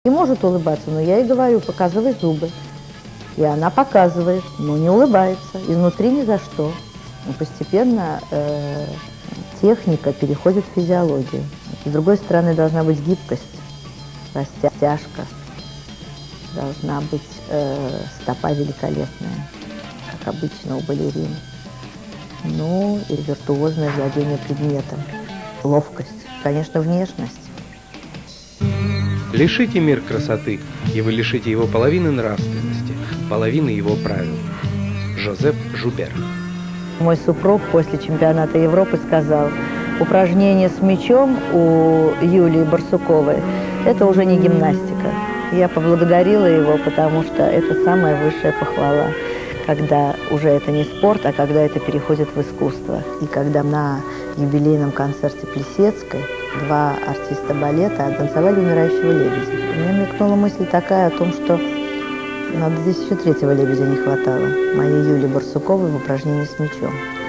Не может улыбаться, но я ей говорю: показывай зубы. И она показывает, но не улыбается, изнутри ни за что. Но постепенно техника переходит в физиологию. С другой стороны, должна быть гибкость, растяжка, должна быть стопа великолепная, как обычно у балерин. Ну и виртуозное владение предметом, ловкость, конечно, внешность. Лишите мир красоты, и вы лишите его половины нравственности, половины его правил. Жозеп Жубер. Мой супруг после чемпионата Европы сказал: упражнение с мячом у Юлии Барсуковой – это уже не гимнастика. Я поблагодарила его, потому что это самая высшая похвала, когда уже это не спорт, а когда это переходит в искусство. И когда на юбилейном концерте Плесецкой два артиста балета танцевали «Умирающего лебедя». У меня мелькнула мысль такая о том, что на 2003-го лебедя не хватало моей Юли Барсуковой в упражнении с мячом.